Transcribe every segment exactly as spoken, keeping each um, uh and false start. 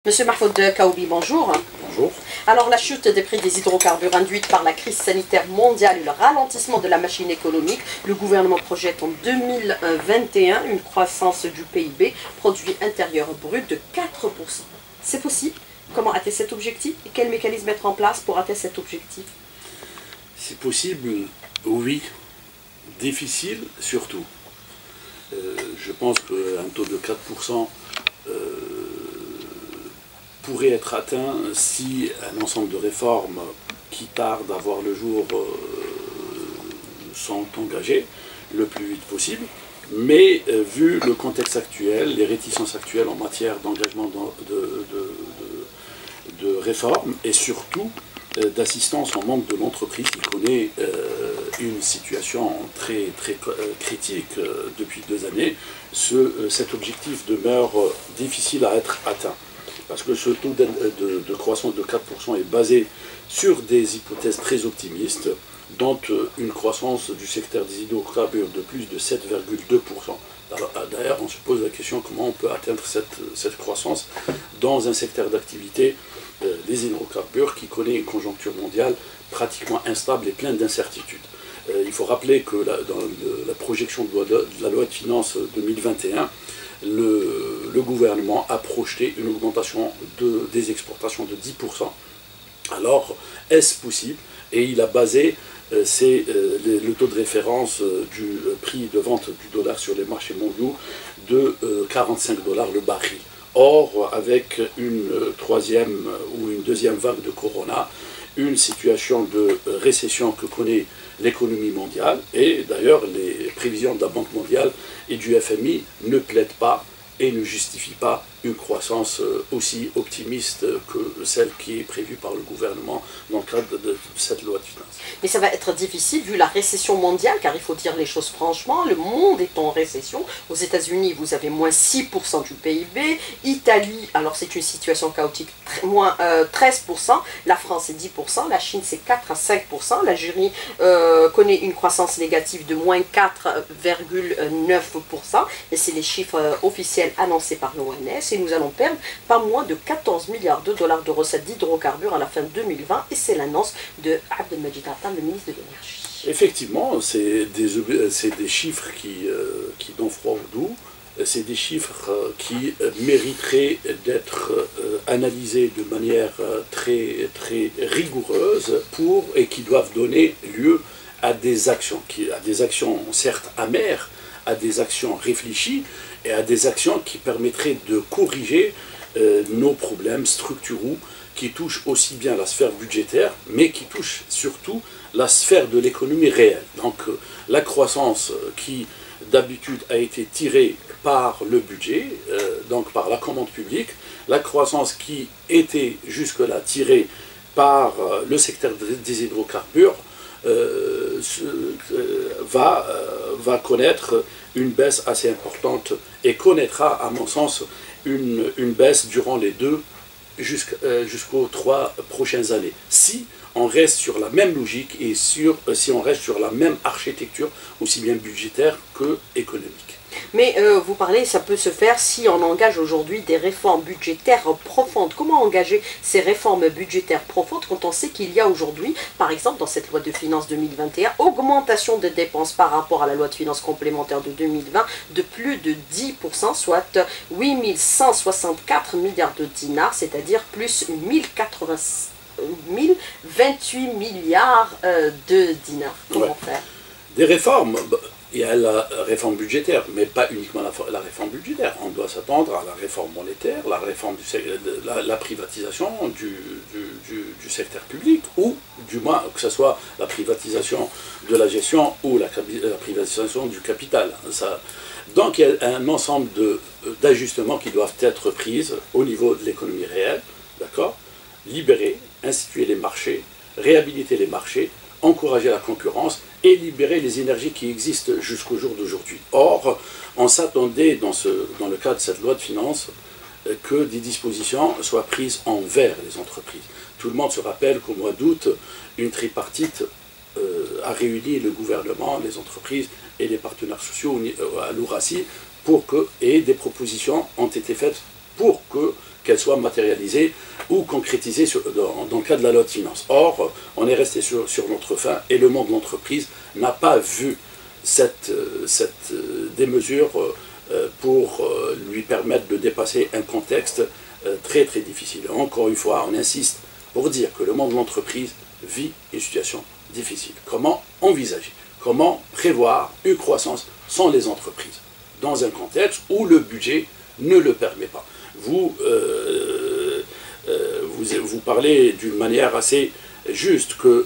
Monsieur Mahfoud Kaoubi, bonjour. Bonjour. Alors la chute des prix des hydrocarbures induite par la crise sanitaire mondiale et le ralentissement de la machine économique, le gouvernement projette en deux mille vingt et un une croissance du P I B, produit intérieur brut, de quatre pour cent. C'est possible? Comment atteindre cet objectif et quel mécanisme mettre en place pour atteindre cet objectif? C'est possible, oui. Difficile, surtout. Euh, je pense qu'un taux de quatre pour cent euh, pourrait être atteint si un ensemble de réformes qui tardent à voir le jour euh, sont engagées le plus vite possible. Mais euh, vu le contexte actuel, les réticences actuelles en matière d'engagement de, de, de, de, de réformes et surtout euh, d'assistance en membre de l'entreprise qui connaît euh, une situation très, très euh, critique euh, depuis deux années, ce, euh, cet objectif demeure euh, difficile à être atteint. Parce que ce taux de, de, de croissance de quatre pour cent est basé sur des hypothèses très optimistes, dont une croissance du secteur des hydrocarbures de plus de sept virgule deux pour cent. D'ailleurs, on se pose la question comment on peut atteindre cette, cette croissance dans un secteur d'activité, euh, les hydrocarbures, qui connaît une conjoncture mondiale pratiquement instable et pleine d'incertitudes. Euh, il faut rappeler que la, dans le, la projection de, loi de, de la loi de finances deux mille vingt et un, le, le gouvernement a projeté une augmentation de, des exportations de dix pour cent. Alors, est-ce possible? Et il a basé euh, c'est, euh, le, le taux de référence euh, du euh, prix de vente du dollar sur les marchés mondiaux de euh, quarante-cinq dollars le baril. Or, avec une euh, troisième euh, ou une deuxième vague de corona, une situation de euh, récession que connaît l'économie mondiale, et d'ailleurs les prévisions de la Banque mondiale et du F M I ne plaident pas et ne justifient pas une croissance aussi optimiste que celle qui est prévue par le gouvernement dans le cadre de cette loi de finances. Mais ça va être difficile vu la récession mondiale, car il faut dire les choses franchement, le monde est en récession. Aux États-Unis, vous avez moins six pour cent du P I B, Italie, alors c'est une situation chaotique, moins euh, treize pour cent, la France c'est dix pour cent, la Chine c'est quatre à cinq pour cent, l'Algérie euh, connaît une croissance négative de moins quatre virgule neuf pour cent, et c'est les chiffres euh, officiels annoncés par l'O M S. Et nous allons perdre pas moins de quatorze milliards de dollars de recettes d'hydrocarbures à la fin deux mille vingt, et c'est l'annonce de Abdelmajid Attal, le ministre de l'Énergie. Effectivement, c'est des, c'est des chiffres qui, euh, qui donnent froid au dos, c'est des chiffres euh, qui euh, mériteraient d'être euh, analysés de manière euh, très, très rigoureuse pour, et qui doivent donner lieu à des actions, qui, à des actions certes amères, à des actions réfléchies et à des actions qui permettraient de corriger euh, nos problèmes structuraux qui touchent aussi bien la sphère budgétaire, mais qui touchent surtout la sphère de l'économie réelle. Donc euh, la croissance qui d'habitude a été tirée par le budget, euh, donc par la commande publique, la croissance qui était jusque-là tirée par euh, le secteur des hydrocarbures, Euh, euh, va, euh, va connaître une baisse assez importante et connaîtra, à mon sens, une, une baisse durant les deux jusqu'à, euh, jusqu'aux trois prochaines années. Si on reste sur la même logique et sur, euh, si on reste sur la même architecture, aussi bien budgétaire que économique. Mais euh, vous parlez, ça peut se faire si on engage aujourd'hui des réformes budgétaires profondes. Comment engager ces réformes budgétaires profondes quand on sait qu'il y a aujourd'hui, par exemple dans cette loi de finances deux mille vingt et un, augmentation des dépenses par rapport à la loi de finances complémentaire de deux mille vingt de plus de dix pour cent, soit huit mille cent soixante-quatre milliards de dinars, c'est-à-dire plus mille vingt-huit milliards euh, de dinars. Comment ouais. faire? Des réformes. Il y a la réforme budgétaire, mais pas uniquement la, la réforme budgétaire. On doit s'attendre à la réforme monétaire, la réforme du la, la privatisation du, du, du, du secteur public, ou du moins que ce soit la privatisation de la gestion ou la, la privatisation du capital. Ça, donc il y a un ensemble d'ajustements qui doivent être pris au niveau de l'économie réelle, d'accord? Libérer, instituer les marchés, réhabiliter les marchés, encourager la concurrence et libérer les énergies qui existent jusqu'au jour d'aujourd'hui. Or, on s'attendait dans, ce, dans le cadre de cette loi de finances que des dispositions soient prises envers les entreprises. Tout le monde se rappelle qu'au mois d'août, une tripartite euh, a réuni le gouvernement, les entreprises et les partenaires sociaux à l'Ourassi pour que, et des propositions ont été faites pour que qu'elle soit matérialisée ou concrétisée sur, dans, dans le cas de la loi de finances. Or, on est resté sur, sur notre faim et le monde de l'entreprise n'a pas vu cette, cette, des mesures pour lui permettre de dépasser un contexte très très difficile. Encore une fois, on insiste pour dire que le monde de l'entreprise vit une situation difficile. Comment envisager, comment prévoir une croissance sans les entreprises dans un contexte où le budget ne le permet pas. Vous, euh, euh, vous, vous parlez d'une manière assez juste que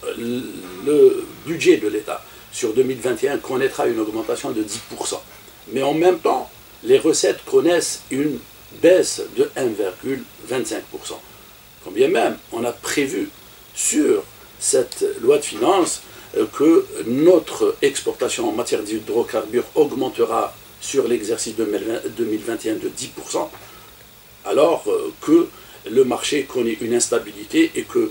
le budget de l'État sur deux mille vingt et un connaîtra une augmentation de dix pour cent. Mais en même temps, les recettes connaissent une baisse de un virgule vingt-cinq pour cent. Quand bien même, on a prévu sur cette loi de finances que notre exportation en matière d'hydrocarbures augmentera sur l'exercice deux mille vingt et un de dix pour cent, alors que le marché connaît une instabilité et que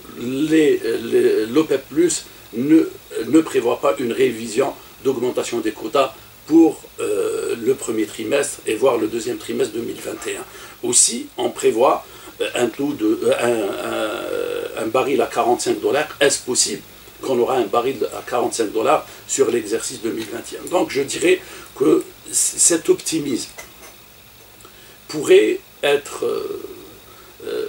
l'OPEP plus ne, ne prévoit pas une révision d'augmentation des quotas pour euh, le premier trimestre et voire le deuxième trimestre deux mille vingt et un. Aussi, on prévoit un, taux de, un, un, un baril à quarante-cinq dollars. Est-ce possible qu'on aura un baril à quarante-cinq dollars sur l'exercice deux mille vingt et un? Donc je dirais que cet optimisme pourrait être, euh, euh,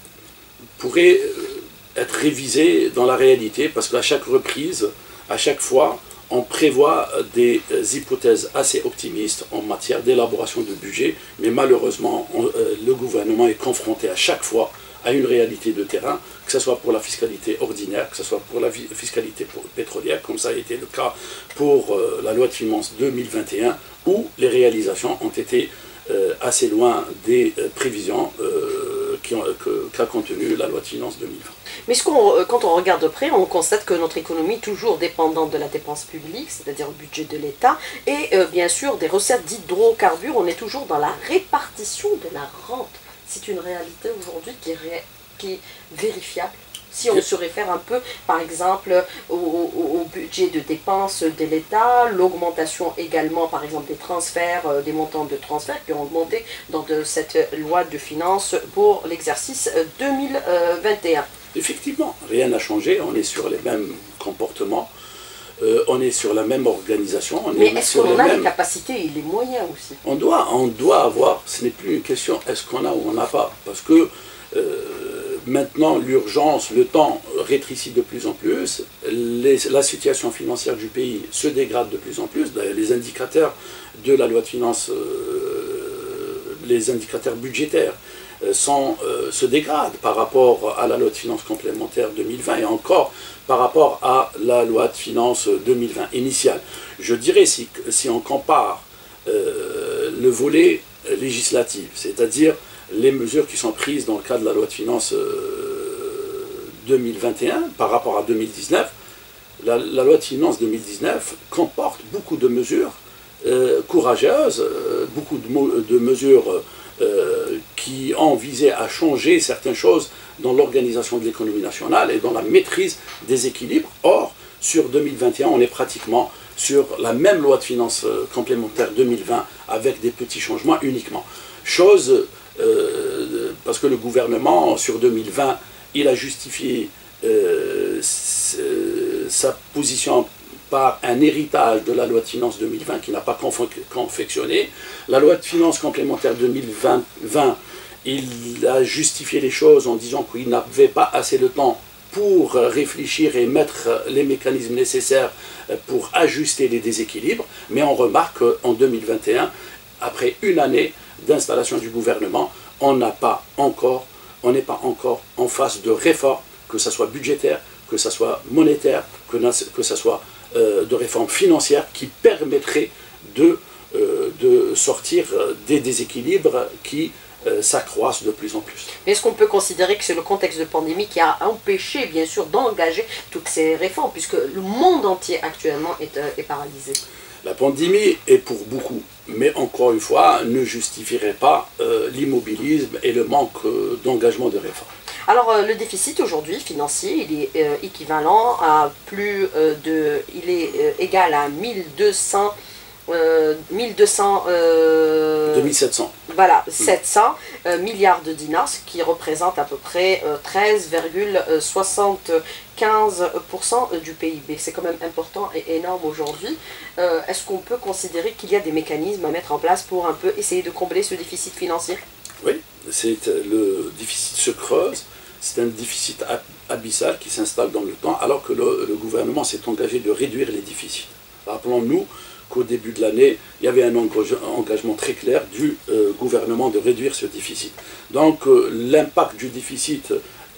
pourrait être révisé dans la réalité, parce qu'à chaque reprise, à chaque fois, on prévoit des hypothèses assez optimistes en matière d'élaboration de budget, mais malheureusement, on, euh, le gouvernement est confronté à chaque fois à une réalité de terrain, que ce soit pour la fiscalité ordinaire, que ce soit pour la fiscalité pétrolière, comme ça a été le cas pour euh, la loi de finances deux mille vingt et un, où les réalisations ont été euh, assez loin des euh, prévisions euh, qui ont, que, qu'a contenu la loi de finances deux mille vingt. Mais ce qu'on, quand on regarde de près, on constate que notre économie est toujours dépendante de la dépense publique, c'est-à-dire le budget de l'État, et euh, bien sûr des recettes d'hydrocarbures. On est toujours dans la répartition de la rente. C'est une réalité aujourd'hui qui est, ré... qui est vérifiable. Si on se réfère un peu, par exemple, au, au, au budget de dépenses de l'État, l'augmentation également, par exemple, des transferts, euh, des montants de transferts qui ont augmenté dans de cette loi de finances pour l'exercice deux mille vingt et un. Effectivement, rien n'a changé, on est sur les mêmes comportements, euh, on est sur la même organisation. On Mais est est-ce qu'on a mêmes... les capacités et les moyens aussi? On doit, on doit avoir, ce n'est plus une question est-ce qu'on a ou on n'a pas, parce que euh, maintenant l'urgence, le temps rétrécit de plus en plus, les, la situation financière du pays se dégrade de plus en plus, d'ailleurs les indicateurs de la loi de finances, euh, les indicateurs budgétaires, Sont, euh, se dégrade par rapport à la loi de finances complémentaire deux mille vingt et encore par rapport à la loi de finances deux mille vingt initiale. Je dirais, si, si on compare euh, le volet législatif, c'est-à-dire les mesures qui sont prises dans le cadre de la loi de finances euh, deux mille vingt et un par rapport à deux mille dix-neuf, la, la loi de finances deux mille dix-neuf comporte beaucoup de mesures euh, courageuses, euh, beaucoup de, de mesures euh, qui ont visé à changer certaines choses dans l'organisation de l'économie nationale et dans la maîtrise des équilibres. Or, sur deux mille vingt et un, on est pratiquement sur la même loi de finances complémentaire deux mille vingt avec des petits changements uniquement. Chose, euh, parce que le gouvernement, sur deux mille vingt, il a justifié euh, sa position par un héritage de la loi de finances deux mille vingt qui n'a pas confectionné. La loi de finances complémentaire deux mille vingt, il a justifié les choses en disant qu'il n'avait pas assez de temps pour réfléchir et mettre les mécanismes nécessaires pour ajuster les déséquilibres. Mais on remarque qu'en deux mille vingt et un, après une année d'installation du gouvernement, on n'a pas encore, on n'est pas encore en phase de réforme, que ce soit budgétaire, que ce soit monétaire, que, que ce soit euh, de réforme financière qui permettrait de, euh, de sortir des déséquilibres qui euh, s'accroissent de plus en plus. Mais est-ce qu'on peut considérer que c'est le contexte de pandémie qui a empêché, bien sûr, d'engager toutes ces réformes, puisque le monde entier actuellement est, euh, est paralysé? La pandémie est pour beaucoup, mais encore une fois, ne justifierait pas euh, l'immobilisme et le manque euh, d'engagement de réforme. Alors euh, le déficit aujourd'hui financier, il est euh, équivalent à plus euh, de, il est euh, égal à mille deux cents euh, mille deux cents... Euh, deux mille sept cents. Voilà, sept cents euh, milliards de dinars, ce qui représente à peu près euh, treize virgule soixante-quinze pour cent du P I B. C'est quand même important et énorme aujourd'hui. Euh, Est-ce qu'on peut considérer qu'il y a des mécanismes à mettre en place pour un peu essayer de combler ce déficit financier? Oui, le déficit se creuse. C'est un déficit abyssal qui s'installe dans le temps, alors que le, le gouvernement s'est engagé de réduire les déficits. Rappelons-nous qu'au début de l'année, il y avait un engagement très clair du euh, gouvernement de réduire ce déficit. Donc euh, l'impact du déficit,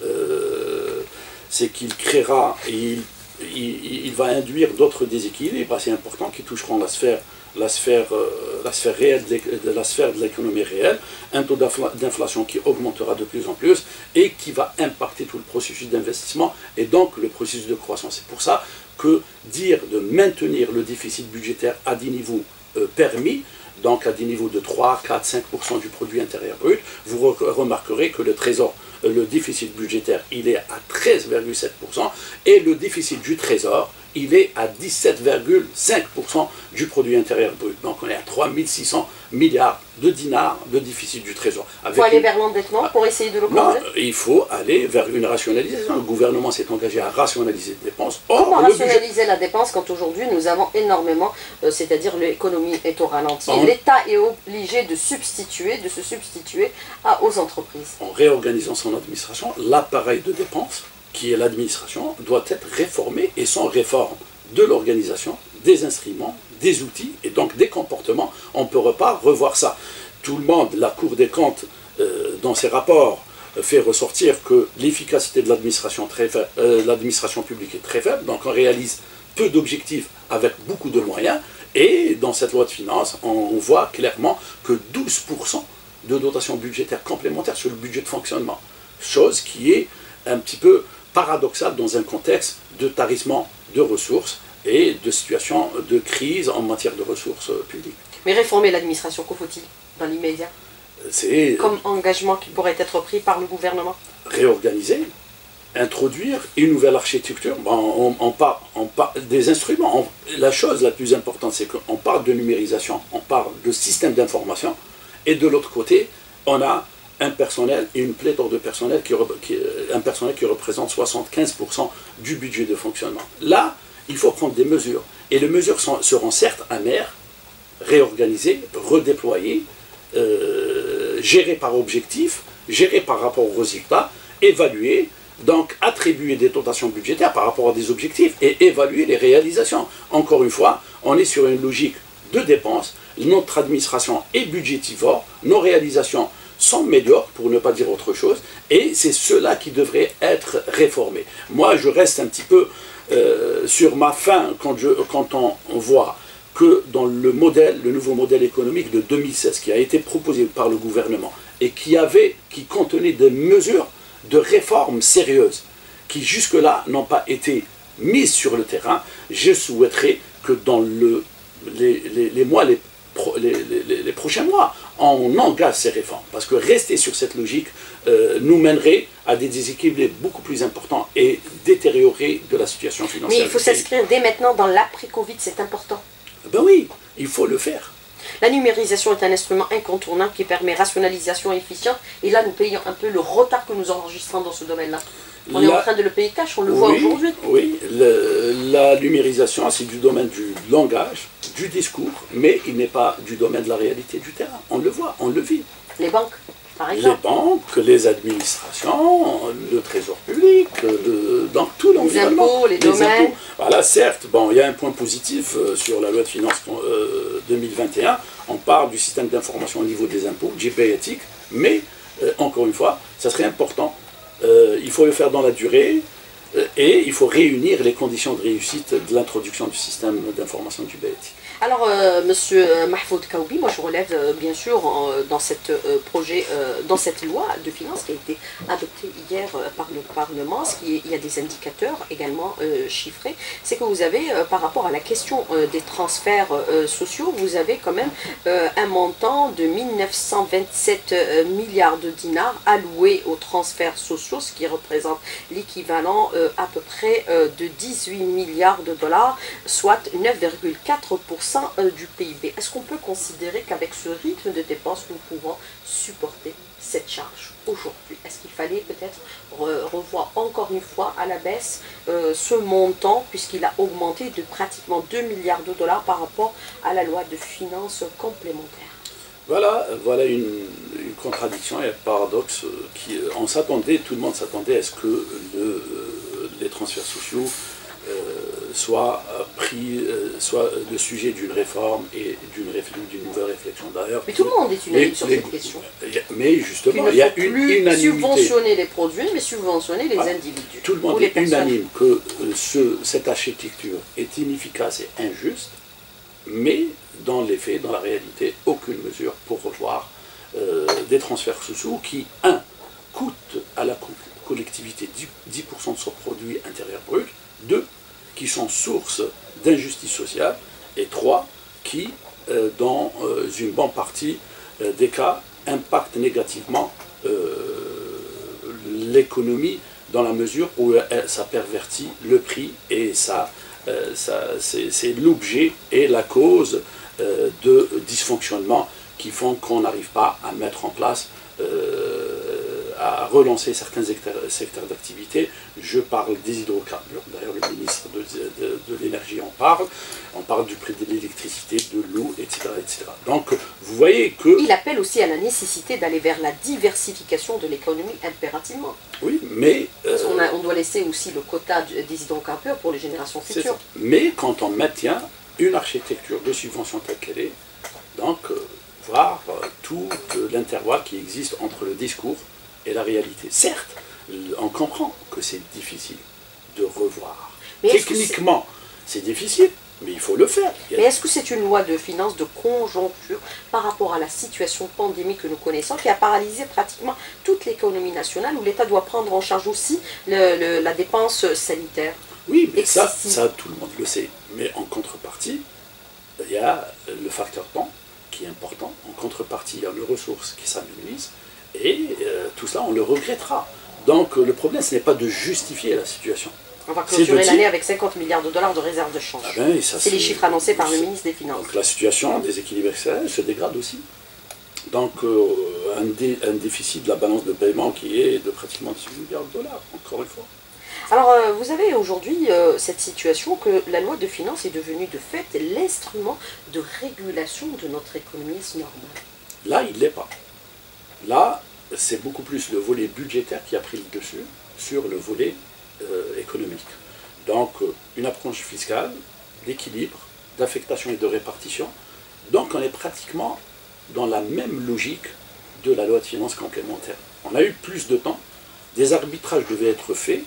euh, c'est qu'il créera, et il, il, il va induire d'autres déséquilibres assez importants qui toucheront la sphère, la sphère, euh, la sphère réelle de la sphère de l'économie réelle, un taux d'inflation qui augmentera de plus en plus et qui va impacter tout le processus d'investissement et donc le processus de croissance. C'est pour ça que dire de maintenir le déficit budgétaire à des niveaux euh, permis, donc à des niveaux de trois, quatre, cinq pour cent du produit intérieur brut, vous remarquerez que le trésor, euh, le déficit budgétaire, il est à treize virgule sept pour cent et le déficit du trésor, il est à dix-sept virgule cinq pour cent du produit intérieur brut. Donc on est à trois mille six cents milliards de dinars de déficit du trésor. Il faut aller une... vers l'endettement pour essayer de le combler? Non, il faut aller vers une rationalisation. Le gouvernement s'est engagé à rationaliser les dépenses. Or, Comment rationaliser budget... la dépense quand aujourd'hui nous avons énormément, euh, c'est-à-dire l'économie est au ralenti. En... L'État est obligé de substituer, de se substituer à, aux entreprises. En réorganisant son administration, l'appareil de dépenses qui est l'administration, doit être réformée, et sans réforme de l'organisation, des instruments, des outils, et donc des comportements, on ne peut pas revoir ça. Tout le monde, la Cour des comptes, euh, dans ses rapports, fait ressortir que l'efficacité de l'administration euh, l'administration publique est très faible, donc on réalise peu d'objectifs avec beaucoup de moyens, et dans cette loi de finances, on voit clairement que douze pour cent de dotation budgétaire complémentaire sur le budget de fonctionnement, chose qui est un petit peu paradoxal dans un contexte de tarissement de ressources et de situation de crise en matière de ressources publiques. Mais réformer l'administration, que faut-il dans l'immédiat? C'est comme engagement qui pourrait être pris par le gouvernement. Réorganiser, introduire une nouvelle architecture. Bon, on, on, parle, on parle des instruments. On, la chose la plus importante, c'est qu'on parle de numérisation, on parle de système d'information, et de l'autre côté, on a un personnel et une pléthore de personnel qui, qui, un personnel qui représente soixante-quinze pour cent du budget de fonctionnement. Là, il faut prendre des mesures. Et les mesures sont, seront certes amères, réorganisées, redéployées, euh, gérées par objectif, gérées par rapport aux résultats, évaluées, donc attribuer des dotations budgétaires par rapport à des objectifs et évaluer les réalisations. Encore une fois, on est sur une logique de dépenses, notre administration est budgétivore, nos réalisations sont médiocres, pour ne pas dire autre chose, et c'est cela qui devrait être réformé. Moi, je reste un petit peu euh, sur ma faim quand, je, quand on, on voit que dans le modèle, le nouveau modèle économique de deux mille seize qui a été proposé par le gouvernement et qui, avait, qui contenait des mesures de réforme sérieuses qui jusque-là n'ont pas été mises sur le terrain, je souhaiterais que dans le, les, les, les mois, les Les, les, les prochains mois, on engage ces réformes. Parce que rester sur cette logique euh, nous mènerait à des déséquilibres beaucoup plus importants et détériorer de la situation financière. Mais il faut s'inscrire dès maintenant dans l'après-Covid, c'est important. Ben oui, il faut le faire. La numérisation est un instrument incontournable qui permet rationalisation et efficience. Et là, nous payons un peu le retard que nous enregistrons dans ce domaine-là. On la... est en train de le payer cash, on le oui, voit aujourd'hui. Oui, le, la numérisation, c'est du domaine du langage, du discours, mais il n'est pas du domaine de la réalité du terrain. On le voit, on le vit. Les banques, par exemple. Les banques, les administrations, le trésor public, le, dans tout l'environnement. Les impôts, les, les domaines. Impôts. Voilà, certes, bon, il y a un point positif euh, sur la loi de finances euh, deux mille vingt et un. On parle du système d'information au niveau des impôts, G P éthique, mais, euh, encore une fois, ça serait important. Euh, il faut le faire dans la durée euh, et il faut réunir les conditions de réussite de l'introduction du système d'information du B E T. Alors, euh, monsieur Mahfoud Kaoubi, moi je relève euh, bien sûr en, dans cette euh, projet, euh, dans cette loi de finances qui a été adoptée hier euh, par le Parlement, ce qui est, il y a des indicateurs également euh, chiffrés, c'est que vous avez euh, par rapport à la question euh, des transferts euh, sociaux, vous avez quand même euh, un montant de mille neuf cent vingt-sept euh, milliards de dinars alloués aux transferts sociaux, ce qui représente l'équivalent euh, à peu près euh, de dix-huit milliards de dollars, soit neuf virgule quatre pour cent du P I B. Est-ce qu'on peut considérer qu'avec ce rythme de dépenses, nous pouvons supporter cette charge aujourd'hui? Est-ce qu'il fallait peut-être re revoir encore une fois à la baisse euh, ce montant, puisqu'il a augmenté de pratiquement deux milliards de dollars par rapport à la loi de finances complémentaire? Voilà, voilà une, une contradiction et un paradoxe qui, on s'attendait, tout le monde s'attendait à ce que le, les transferts sociaux euh, soient pris, euh, soient le sujet d'une réforme et d'une d'une nouvelle réflexion. D'ailleurs, mais tout le monde est unanime sur cette question. Mais justement, il y a une unanimité. Subventionner les produits, mais subventionner les ah, individus. Tout le monde est unanime que ce, cette architecture est inefficace et injuste, mais dans les faits, dans la réalité, aucune mesure pour revoir euh, des transferts sociaux qui, un, coûtent à la collectivité dix pour cent de son produit intérieur brut, deux, qui sont source d'injustice sociale, et trois, qui, euh, dans euh, une bonne partie euh, des cas, impactent négativement euh, l'économie dans la mesure où euh, ça pervertit le prix et ça, euh, ça c'est l'objet et la cause euh, de dysfonctionnements qui font qu'on n'arrive pas à mettre en place, euh, à relancer certains secteurs d'activité. Je parle des hydrocarbures, d'ailleurs le ministre de, de, de l'énergie en parle, on parle du prix de l'électricité, de l'eau, et cetera, et cetera. Donc vous voyez que... Il appelle aussi à la nécessité d'aller vers la diversification de l'économie impérativement. Oui, mais... Parce qu'on on doit laisser aussi le quota des hydrocarbures pour les générations futures. Mais quand on maintient une architecture de subvention telle qu'elle est, donc euh, voir euh, tout euh, l'intervalle qui existe entre le discours et la réalité. Certes, on comprend que c'est difficile de revoir. Mais techniquement, c'est difficile, mais il faut le faire. Mais est-ce que c'est une loi de finances de conjoncture par rapport à la situation pandémique que nous connaissons, qui a paralysé pratiquement toute l'économie nationale, où l'État doit prendre en charge aussi le, le, la dépense sanitaire? Oui, mais ça, ça, tout le monde le sait. Mais en contrepartie, il y a le facteur temps qui est important. En contrepartie, il y a les ressources qui s'amenuisent. Et euh, tout ça, on le regrettera. Donc euh, le problème, ce n'est pas de justifier la situation. On va clôturer l'année avec cinquante milliards de dollars de réserve de change. Ah ben, c'est les chiffres annoncés par le ministre des Finances. Donc la situation des équilibres extérieurs se dégrade aussi. Donc euh, un, dé, un déficit de la balance de paiement qui est de pratiquement dix-huit milliards de dollars, encore une fois. Alors, euh, vous avez aujourd'hui euh, cette situation que la loi de finances est devenue de fait l'instrument de régulation de notre économie normale. Là, il ne l'est pas. Là, c'est beaucoup plus le volet budgétaire qui a pris le dessus sur le volet euh, économique. Donc, euh, une approche fiscale, d'équilibre, d'affectation et de répartition. Donc, on est pratiquement dans la même logique de la loi de finances complémentaire. On a eu plus de temps, des arbitrages devaient être faits,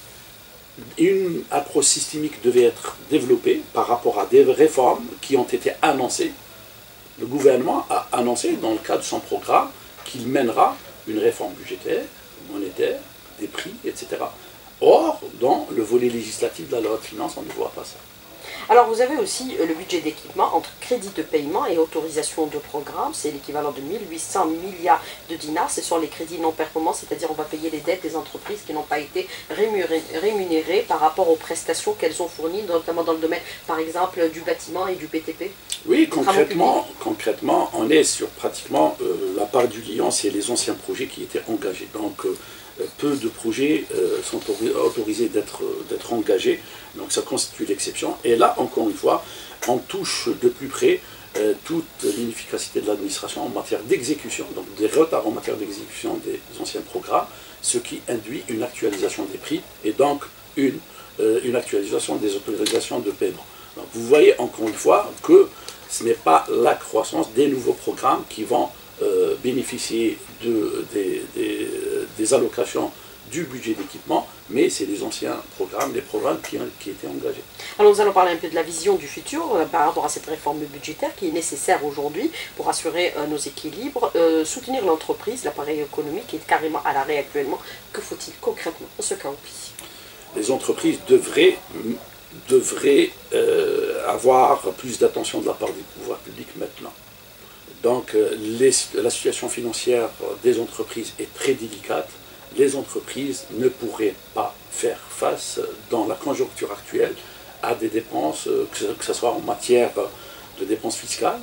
une approche systémique devait être développée par rapport à des réformes qui ont été annoncées. Le gouvernement a annoncé dans le cadre de son programme qu'il mènera une réforme budgétaire, monétaire, des prix, et cetera. Or, dans le volet législatif de la loi de finances, on ne voit pas ça. Alors vous avez aussi le budget d'équipement entre crédit de paiement et autorisation de programme, c'est l'équivalent de mille huit cents milliards de dinars, ce sont les crédits non performants, c'est-à-dire on va payer les dettes des entreprises qui n'ont pas été rémunérées par rapport aux prestations qu'elles ont fournies, notamment dans le domaine par exemple du bâtiment et du B T P. Oui, concrètement, concrètement on est sur pratiquement euh, la part du liant, c'est les anciens projets qui étaient engagés. Donc euh, peu de projets euh, sont autorisés d'être d'être engagés, donc ça constitue l'exception. Et là, encore une fois, on touche de plus près euh, toute l'inefficacité de l'administration en matière d'exécution, donc des retards en matière d'exécution des anciens programmes, ce qui induit une actualisation des prix et donc une, euh, une actualisation des autorisations de paiement. Donc vous voyez encore une fois que ce n'est pas la croissance des nouveaux programmes qui vont Euh, bénéficier de, des, des, des allocations du budget d'équipement, mais c'est les anciens programmes, les programmes qui, qui étaient engagés. Alors nous allons parler un peu de la vision du futur euh, par rapport à cette réforme budgétaire qui est nécessaire aujourd'hui pour assurer euh, nos équilibres, euh, soutenir l'entreprise, l'appareil économique est carrément à l'arrêt actuellement. Que faut-il concrètement dans ce cas au pays? Les entreprises devraient, devraient euh, avoir plus d'attention de la part des pouvoirs publics maintenant. Donc les, la situation financière des entreprises est très délicate. les entreprises ne pourraient pas faire face, dans la conjoncture actuelle, à des dépenses, que ce soit en matière de dépenses fiscales,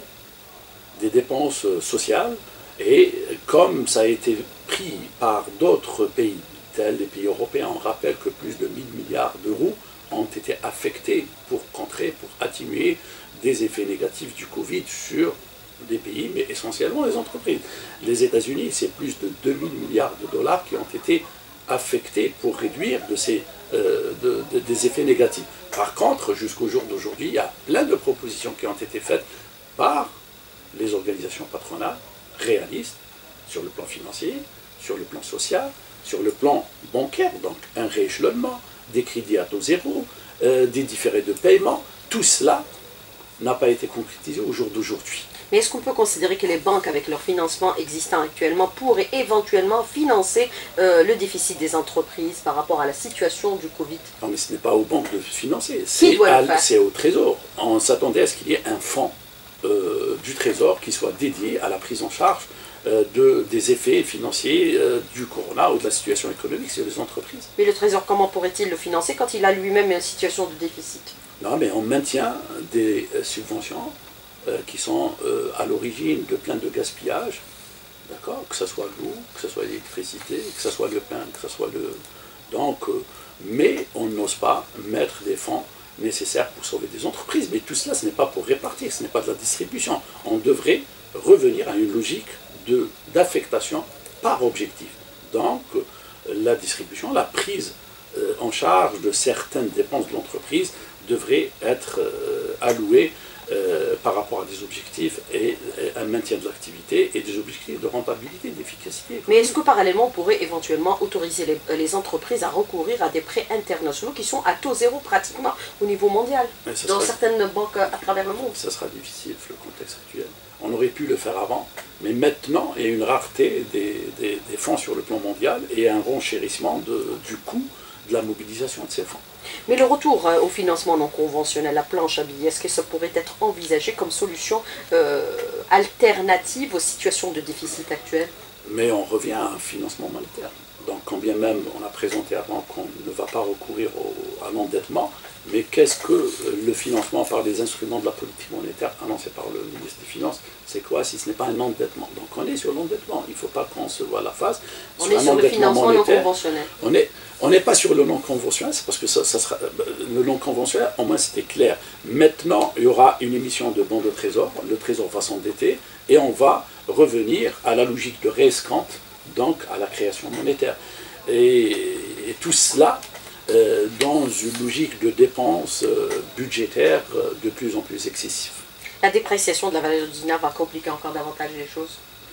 des dépenses sociales, et comme ça a été pris par d'autres pays, tels les pays européens, on rappelle que plus de mille milliards d'euros ont été affectés pour contrer, pour atténuer des effets négatifs du Covid sur des pays, mais essentiellement les entreprises. Les États-Unis, c'est plus de deux mille milliards de dollars qui ont été affectés pour réduire de ces, euh, de, de, des effets négatifs. Par contre, jusqu'au jour d'aujourd'hui, il y a plein de propositions qui ont été faites par les organisations patronales réalistes sur le plan financier, sur le plan social, sur le plan bancaire, donc un rééchelonnement, des crédits à taux zéro, euh, des différés de paiement, tout cela n'a pas été concrétisé au jour d'aujourd'hui. Mais est-ce qu'on peut considérer que les banques, avec leur financement existant actuellement, pourraient éventuellement financer euh, le déficit des entreprises par rapport à la situation du Covid? Non, mais ce n'est pas aux banques de financer, c'est au Trésor. On s'attendait à ce qu'il y ait un fonds euh, du Trésor qui soit dédié à la prise en charge euh, de, des effets financiers euh, du corona ou de la situation économique sur les entreprises. Mais le Trésor, comment pourrait-il le financer quand il a lui-même une situation de déficit? Non, mais on maintient des subventions euh, qui sont euh, à l'origine de plein de gaspillage, d'accord, que ce soit l'eau, que ce soit l'électricité, que ce soit le pain, que ce soit le... Donc, euh, mais on n'ose pas mettre des fonds nécessaires pour sauver des entreprises. Mais tout cela, ce n'est pas pour répartir, ce n'est pas de la distribution. On devrait revenir à une logique de, d'affectation par objectif. Donc, euh, la distribution, la prise euh, en charge de certaines dépenses de l'entreprise devrait être euh, allouée euh, par rapport à des objectifs et, et un maintien de l'activité et des objectifs de rentabilité, d'efficacité. Mais est-ce que parallèlement on pourrait éventuellement autoriser les, les entreprises à recourir à des prêts internationaux qui sont à taux zéro pratiquement au niveau mondial, dans sera, certaines banques à travers le monde? Ça sera difficile vu le contexte actuel. On aurait pu le faire avant, mais maintenant il y a une rareté des, des, des fonds sur le plan mondial et un renchérissement de, du coût de la mobilisation de ces fonds. Mais le retour euh, au financement non conventionnel, la planche à billets, est-ce que ça pourrait être envisagé comme solution euh, alternative aux situations de déficit actuelles? Mais on revient à un financement monétaire. Donc quand bien même on a présenté avant qu'on ne va pas recourir au, à l'endettement, mais qu'est-ce que le financement par les instruments de la politique monétaire annoncé par le ministre des Finances, c'est quoi si ce n'est pas un endettement? Donc on est sur l'endettement, il ne faut pas qu'on se voit la face. On sur est sur le financement monétaire, non conventionnel. On est, on n'est pas sur le non conventionnel, c'est parce que ça, ça sera, le non conventionnel, au moins c'était clair. Maintenant, il y aura une émission de bons de trésor, le trésor va s'endetter, et on va revenir à la logique de réescompte, donc à la création monétaire. Et, et tout cela euh, dans une logique de dépenses euh, budgétaires euh, de plus en plus excessives. La dépréciation de la valeur du dinar va compliquer encore davantage les choses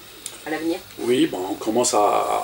à l'avenir? Oui, bon, on commence à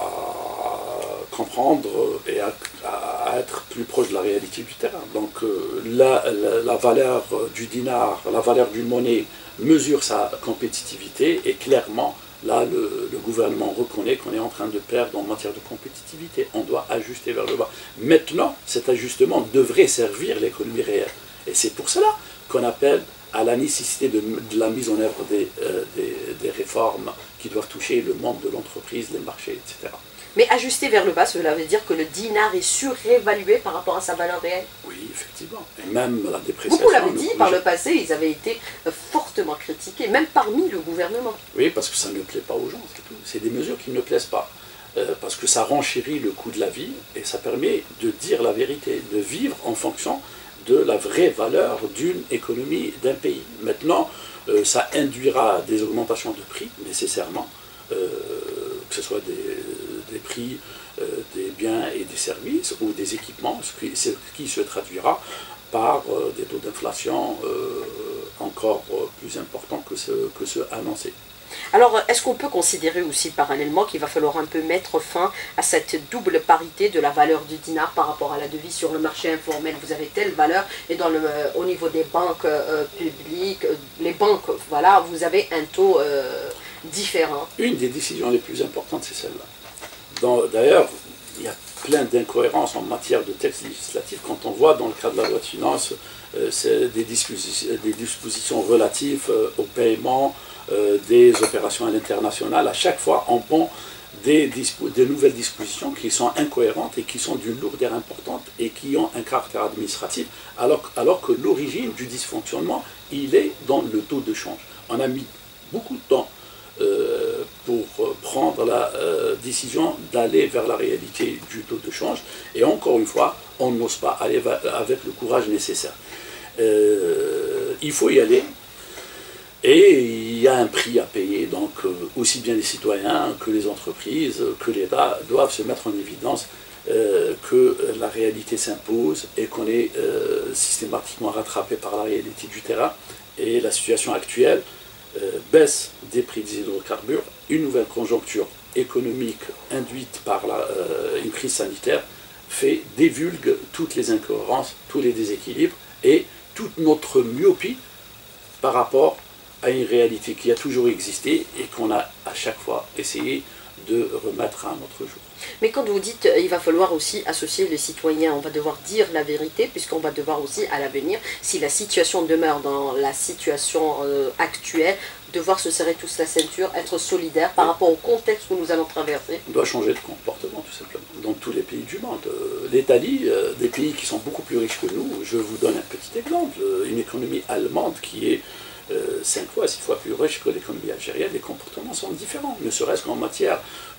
comprendre et à, à être plus proche de la réalité du terrain. Donc euh, la, la, la valeur du dinar, la valeur d'une monnaie mesure sa compétitivité et clairement, là, le, le gouvernement reconnaît qu'on est en train de perdre en matière de compétitivité. On doit ajuster vers le bas. Maintenant, cet ajustement devrait servir l'économie réelle. Et c'est pour cela qu'on appelle à la nécessité de, de la mise en œuvre des, euh, des, des réformes qui doivent toucher le monde de l'entreprise, les marchés, et cetera. Mais ajuster vers le bas, cela veut dire que le dinar est surévalué par rapport à sa valeur réelle? Oui, effectivement. Et même la dépréciation... Beaucoup l'avaient dit par le passé, ils avaient été fortement critiqués, même parmi le gouvernement. Oui, parce que ça ne plaît pas aux gens, c'est tout. C'est des mesures qui ne plaisent pas. Euh, parce que ça renchérit le coût de la vie et ça permet de dire la vérité, de vivre en fonction de la vraie valeur d'une économie, d'un pays. Maintenant, euh, ça induira des augmentations de prix, nécessairement, euh, que ce soit des... des prix euh, des biens et des services ou des équipements, ce qui, ce qui se traduira par euh, des taux d'inflation euh, encore euh, plus importants que ceux, que ceux annoncés. Alors, est-ce qu'on peut considérer aussi parallèlement qu'il va falloir un peu mettre fin à cette double parité de la valeur du dinar par rapport à la devise sur le marché informel? Vous avez telle valeur et dans le, euh, au niveau des banques euh, publiques, euh, les banques, voilà, vous avez un taux euh, différent. Une des décisions les plus importantes, c'est celle-là. D'ailleurs, il y a plein d'incohérences en matière de texte législatif quand on voit dans le cadre de la loi de finances euh, des, dispositions, des dispositions relatives euh, au paiement euh, des opérations à l'international. À chaque fois, on prend des, des nouvelles dispositions qui sont incohérentes et qui sont d'une lourdeur importante et qui ont un caractère administratif, alors, alors que l'origine du dysfonctionnement, il est dans le taux de change. On a mis beaucoup de temps euh, pour prendre la euh, décision d'aller vers la réalité du taux de change, et encore une fois, on n'ose pas aller avec le courage nécessaire. Euh, il faut y aller. Et il y a un prix à payer, donc euh, aussi bien les citoyens que les entreprises, que l'État doivent se mettre en évidence euh, que la réalité s'impose et qu'on est euh, systématiquement rattrapé par la réalité du terrain. Et la situation actuelle, euh, baisse des prix des hydrocarbures, une nouvelle conjoncture économique induite par la, euh, une crise sanitaire, fait dévulgue toutes les incohérences, tous les déséquilibres et toute notre myopie par rapport à une réalité qui a toujours existé et qu'on a à chaque fois essayé de remettre à un autre jour. Mais quand vous dites il va falloir aussi associer les citoyens, on va devoir dire la vérité, puisqu'on va devoir aussi à l'avenir, si la situation demeure dans la situation euh, actuelle, devoir se serrer tous la ceinture, être solidaire par rapport au contexte que nous allons traverser. On doit changer de comportement tout simplement, dans tous les pays du monde. L'Italie, euh, des pays qui sont beaucoup plus riches que nous, je vous donne un petit exemple, une économie allemande qui est Euh, cinq fois, six fois plus riche que l'économie algérienne, les comportements sont différents, ne serait-ce qu'en matière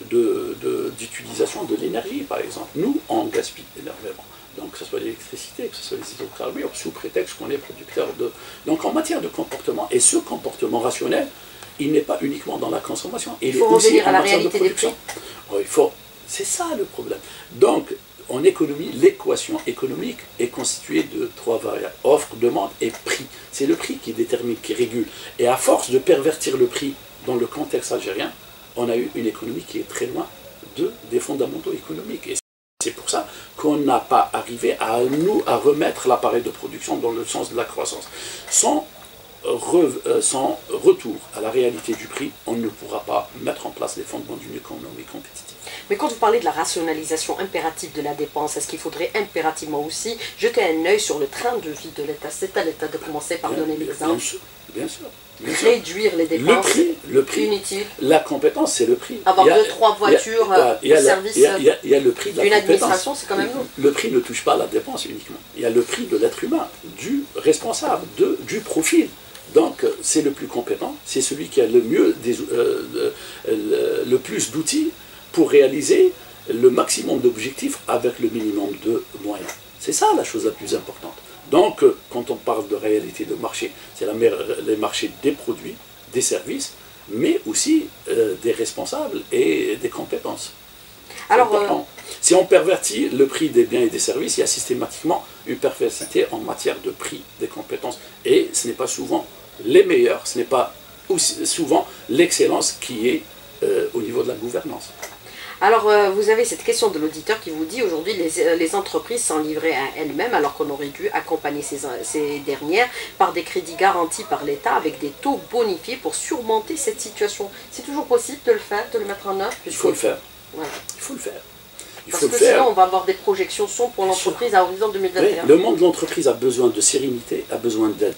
d'utilisation de, de, de l'énergie, par exemple. Nous, on gaspille énormément. Donc, que ce soit l'électricité, que ce soit les hydrocarbures, sous prétexte qu'on est producteur de... Donc, en matière de comportement, et ce comportement rationnel, il n'est pas uniquement dans la consommation. Il, il faut est revenir aussi à la réalité de des prix. Oh, il faut... C'est ça le problème. Donc, en économie, l'équation économique est constituée de trois variables, offre, demande et prix. C'est le prix qui détermine, qui régule. Et à force de pervertir le prix dans le contexte algérien, on a eu une économie qui est très loin de, des fondamentaux économiques. Et c'est pour ça qu'on n'a pas arrivé à nous à remettre l'appareil de production dans le sens de la croissance. Sans, re, euh, sans retour à la réalité du prix, on ne pourra pas mettre en place les fondements d'une économie compétitive. Mais quand vous parlez de la rationalisation impérative de la dépense, est-ce qu'il faudrait impérativement aussi jeter un œil sur le train de vie de l'État? C'est à l'État de commencer par bien, donner l'exemple. Bien sûr, bien sûr. Bien Réduire sûr. les dépenses le prix, le prix, inutiles. La compétence, c'est le prix. Avoir deux, trois voitures au service d'une administration, c'est quand même nous. Le prix ne touche pas la dépense uniquement. Il y a le prix de l'être humain, du responsable, de, du profil. Donc, c'est le plus compétent, c'est celui qui a le mieux, des, euh, le, le plus d'outils pour réaliser le maximum d'objectifs avec le minimum de moyens. C'est ça la chose la plus importante. Donc, quand on parle de réalité de marché, c'est les marchés des produits, des services, mais aussi euh, des responsables et des compétences. Alors, euh... si on pervertit le prix des biens et des services, il y a systématiquement une perversité en matière de prix des compétences. Et ce n'est pas souvent les meilleurs, ce n'est pas aussi souvent l'excellence qui est euh, au niveau de la gouvernance. Alors, euh, vous avez cette question de l'auditeur qui vous dit aujourd'hui les, les entreprises sont livrées à elles-mêmes alors qu'on aurait dû accompagner ces, ces dernières par des crédits garantis par l'État avec des taux bonifiés pour surmonter cette situation. C'est toujours possible de le faire, de le mettre en œuvre? Il faut le faire. Ouais. Il faut le faire. Il Parce faut que le faire. sinon, on va avoir des projections sombres pour l'entreprise à horizon deux mille vingt et un. Oui, le monde de l'entreprise a besoin de sérénité, a besoin d'aide.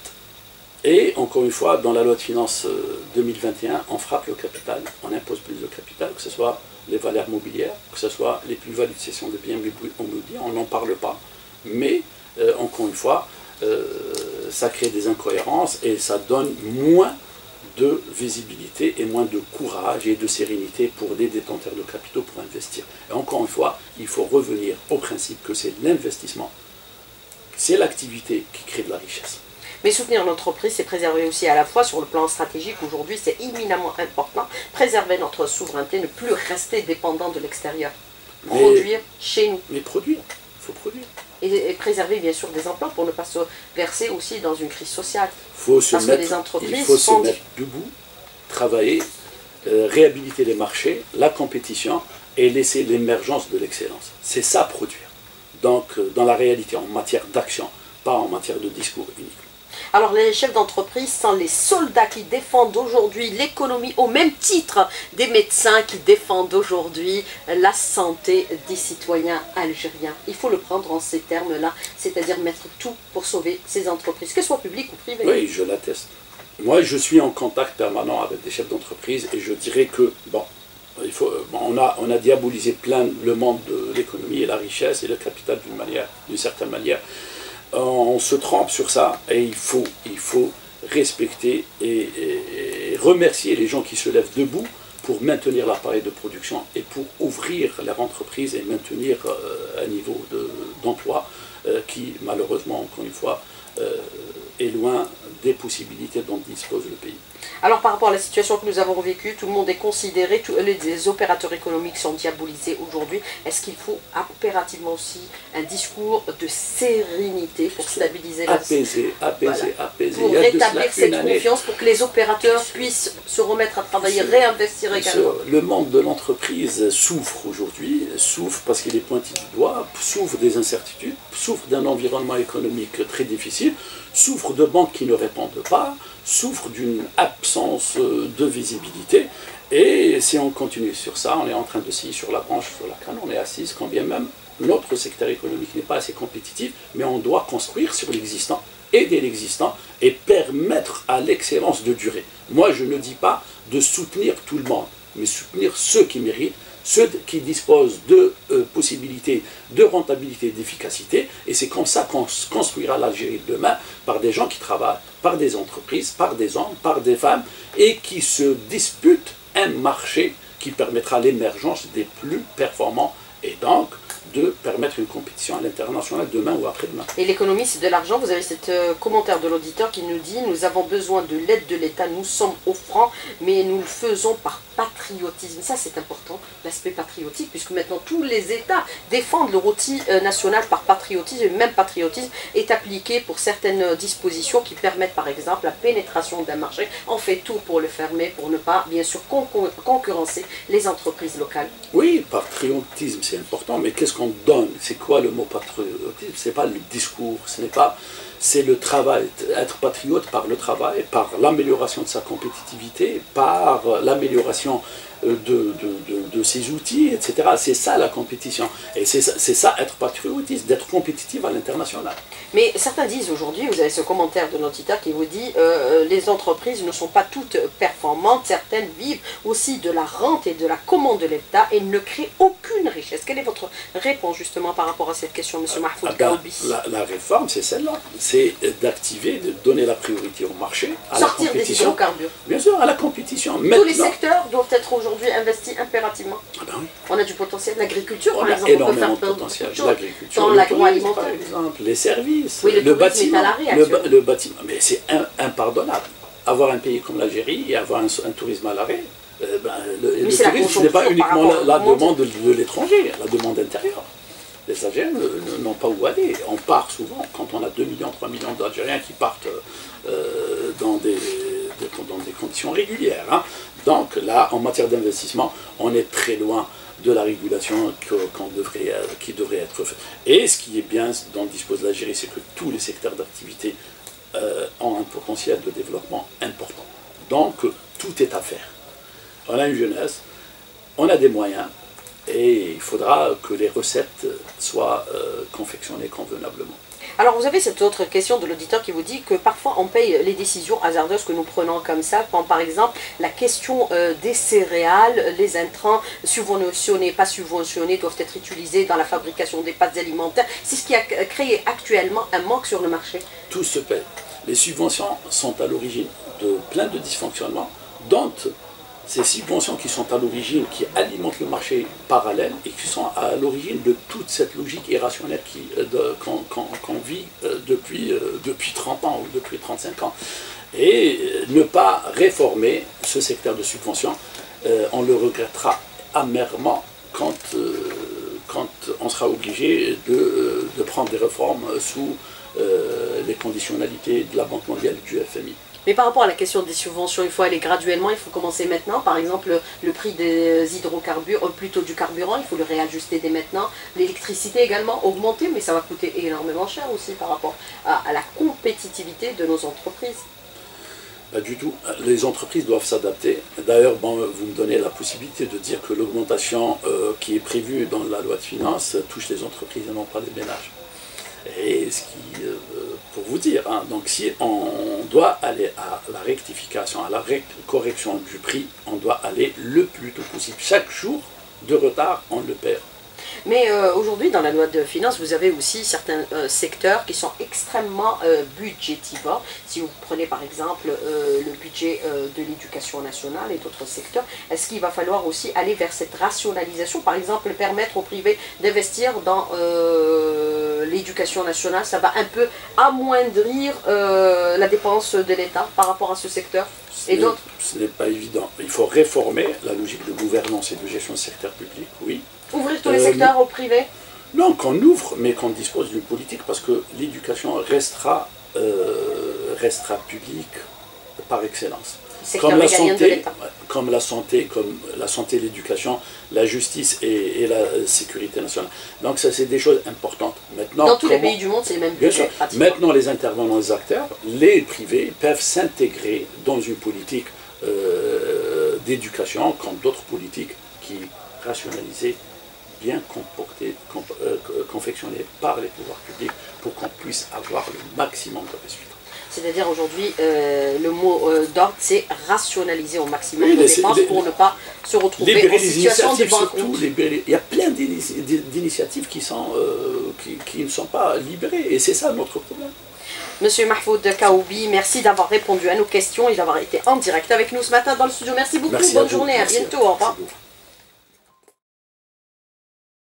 Et encore une fois, dans la loi de finances deux mille vingt et un, on frappe le capital, on impose plus de capital, que ce soit les valeurs mobilières, que ce soit les plus-values de cession de biens immobiliers, on n'en parle pas. Mais, euh, encore une fois, euh, ça crée des incohérences et ça donne moins de visibilité et moins de courage et de sérénité pour les détenteurs de capitaux pour investir. Et encore une fois, il faut revenir au principe que c'est l'investissement, c'est l'activité qui crée de la richesse. Mais soutenir l'entreprise, c'est préserver aussi à la fois sur le plan stratégique. Aujourd'hui, c'est éminemment important. Préserver notre souveraineté, ne plus rester dépendant de l'extérieur. Produire chez nous. Mais produire, il faut produire. Et, et préserver bien sûr des emplois pour ne pas se verser aussi dans une crise sociale. Faut se Parce mettre, que les entreprises il faut sont... se mettre debout, travailler, euh, réhabiliter les marchés, la compétition et laisser l'émergence de l'excellence. C'est ça produire. Donc euh, dans la réalité, en matière d'action, pas en matière de discours uniquement. Alors les chefs d'entreprise sont les soldats qui défendent aujourd'hui l'économie au même titre des médecins qui défendent aujourd'hui la santé des citoyens algériens. Il faut le prendre en ces termes-là, c'est-à-dire mettre tout pour sauver ces entreprises, qu'elles soient publiques ou privées. Oui, je l'atteste. Moi, je suis en contact permanent avec des chefs d'entreprise et je dirais que, bon, il faut, bon, on, a, on a diabolisé plein le monde de l'économie et la richesse et le capital d'une manière, d'une certaine manière. On se trompe sur ça et il faut, il faut respecter et, et, et remercier les gens qui se lèvent debout pour maintenir l'appareil de production et pour ouvrir leur entreprise et maintenir euh, un niveau d'emploi de, euh, qui, malheureusement, encore une fois, euh, est loin des possibilités dont dispose le pays. Alors par rapport à la situation que nous avons vécue, tout le monde est considéré, tous les, les opérateurs économiques sont diabolisés aujourd'hui. Est-ce qu'il faut impérativement aussi un discours de sérénité pour stabiliser la apaiser, apaiser, voilà. apaiser. Pour rétablir cette confiance, pour que les opérateurs puissent se remettre à travailler, réinvestir également. Le monde de l'entreprise souffre aujourd'hui, souffre parce qu'il est pointé du doigt, souffre des incertitudes, souffre d'un environnement économique très difficile, souffre de banques qui ne répondent pas, souffre d'une absence de visibilité. Et si on continue sur ça, on est en train de scier sur la branche, sur la canne, on est assise, quand bien même notre secteur économique n'est pas assez compétitif, mais on doit construire sur l'existant, aider l'existant et permettre à l'excellence de durer. Moi, je ne dis pas de soutenir tout le monde, mais soutenir ceux qui méritent, ceux qui disposent de euh, possibilités de rentabilité, d'efficacité, et c'est comme ça qu'on construira l'Algérie de demain, par des gens qui travaillent, par des entreprises, par des hommes, par des femmes, et qui se disputent un marché qui permettra l'émergence des plus performants, et donc de permettre une compétition à l'international demain ou après-demain. Et l'économie, c'est de l'argent. Vous avez ce euh, commentaire de l'auditeur qui nous dit « Nous avons besoin de l'aide de l'État, nous sommes offrants, mais nous le faisons par patriotisme. » Ça, c'est important, l'aspect patriotique, puisque maintenant tous les États défendent le rôti euh, national par patriotisme, et même patriotisme est appliqué pour certaines dispositions qui permettent, par exemple, la pénétration d'un marché. On fait tout pour le fermer, pour ne pas, bien sûr, concurrencer les entreprises locales. Oui, patriotisme, c'est important, mais qu'est-ce qu'on donne? C'est quoi le mot patriotisme? C'est pas le discours, ce n'est pas, c'est le travail. Être patriote par le travail, par l'amélioration de sa compétitivité, par l'amélioration de, de, de, de ses outils, et cetera. C'est ça la compétition. Et c'est ça être patriotisme, d'être compétitif à l'international. Mais certains disent aujourd'hui, vous avez ce commentaire de l'auditeur qui vous dit euh, les entreprises ne sont pas toutes performantes, certaines vivent aussi de la rente et de la commande de l'État et ne créent aucune richesse. Quelle est votre réponse justement par rapport à cette question, M. Mahfoud Kaoubi? la, la réforme, c'est celle-là. C'est d'activer, de donner la priorité au marché, à Sortir la compétition. des hydrocarbures. Bien sûr, à la compétition. Tous Maintenant, les secteurs doivent être aujourd'hui investis impérativement. Ah ben oui. On a du potentiel. L'agriculture, par on exemple, a énormément de potentiel. L'agriculture, dans l'agroalimentaire, par exemple, les services, oui, le, le bâtiment. Est à l'arrêt, le, le bâtiment. Mais c'est un, impardonnable. Avoir un pays comme l'Algérie et avoir un, un tourisme à l'arrêt, euh, ben, le, le tourisme, ce n'est pas uniquement la, la demande de, de l'étranger, la demande intérieure. Les Algériens n'ont pas où aller. On part souvent, quand on a deux millions, trois millions d'Algériens qui partent euh, dans, des, des, dans des conditions régulières. Hein. Donc là, en matière d'investissement, on est très loin de la régulation qu'on devrait, qui devrait être faite. Et ce qui est bien dont dispose l'Algérie, c'est que tous les secteurs d'activité euh, ont un potentiel de développement important. Donc tout est à faire. On a une jeunesse, on a des moyens, et il faudra que les recettes soient euh, confectionnées convenablement. Alors vous avez cette autre question de l'auditeur qui vous dit que parfois on paye les décisions hasardeuses que nous prenons comme ça, quand par exemple la question euh, des céréales, les intrants subventionnés, pas subventionnés, doivent être utilisés dans la fabrication des pâtes alimentaires. C'est ce qui a créé actuellement un manque sur le marché. Tout se paye. Les subventions sont à l'origine de plein de dysfonctionnements, dont ces subventions qui sont à l'origine, qui alimentent le marché parallèle et qui sont à l'origine de toute cette logique irrationnelle qu'on qu'on, qu'on vit depuis, depuis trente ans ou depuis trente-cinq ans. Et ne pas réformer ce secteur de subventions, on le regrettera amèrement quand, quand on sera obligé de, de prendre des réformes sous les conditionnalités de la Banque mondiale et du F M I. Mais par rapport à la question des subventions, il faut aller graduellement, il faut commencer maintenant. Par exemple, le, le prix des hydrocarbures, ou plutôt du carburant, il faut le réajuster dès maintenant. L'électricité également augmenter, mais ça va coûter énormément cher aussi par rapport à, à la compétitivité de nos entreprises. Pas du tout. Les entreprises doivent s'adapter. D'ailleurs, bon, vous me donnez la possibilité de dire que l'augmentation euh, qui est prévue dans la loi de finances touche les entreprises et non pas les ménages. Et ce qui, euh, pour vous dire, hein, donc si on doit aller à la rectification, à la correction du prix, on doit aller le plus tôt possible. Chaque jour de retard, on le perd. Mais euh, aujourd'hui, dans la loi de finances, vous avez aussi certains euh, secteurs qui sont extrêmement euh, budgétivores. Si vous prenez par exemple euh, le budget euh, de l'éducation nationale et d'autres secteurs, est-ce qu'il va falloir aussi aller vers cette rationalisation? Par exemple, permettre au privé d'investir dans euh, l'éducation nationale, ça va un peu amoindrir euh, la dépense de l'État par rapport à ce secteur et d'autres? Ce n'est pas évident. Il faut réformer la logique de gouvernance et de gestion du secteur public, oui. Ouvrir tous les euh, secteurs au privé? Non, qu'on ouvre, mais qu'on dispose d'une politique, parce que l'éducation restera, euh, restera publique par excellence. Comme la, santé, comme la santé, comme la santé, l'éducation, la justice et, et la sécurité nationale. Donc ça, c'est des choses importantes. Maintenant, dans tous comment, les pays du monde, c'est les mêmes bien sûr. Maintenant, les intervenants, les acteurs, les privés peuvent s'intégrer dans une politique euh, d'éducation, comme d'autres politiques qui rationalisent, bien comporté, comp, euh, confectionné par les pouvoirs publics pour qu'on puisse avoir le maximum de résultats. C'est-à-dire aujourd'hui, euh, le mot euh, d'ordre, c'est rationaliser au maximum oui, nos dépenses les, pour ne pas se retrouver en situation de banqueroute. Il y a plein d'initiatives qui, euh, qui, qui ne sont pas libérées et c'est ça notre problème. Monsieur Mahfoud Kaoubi, merci d'avoir répondu à nos questions et d'avoir été en direct avec nous ce matin dans le studio. Merci beaucoup, merci bonne journée, à, à bientôt, au revoir.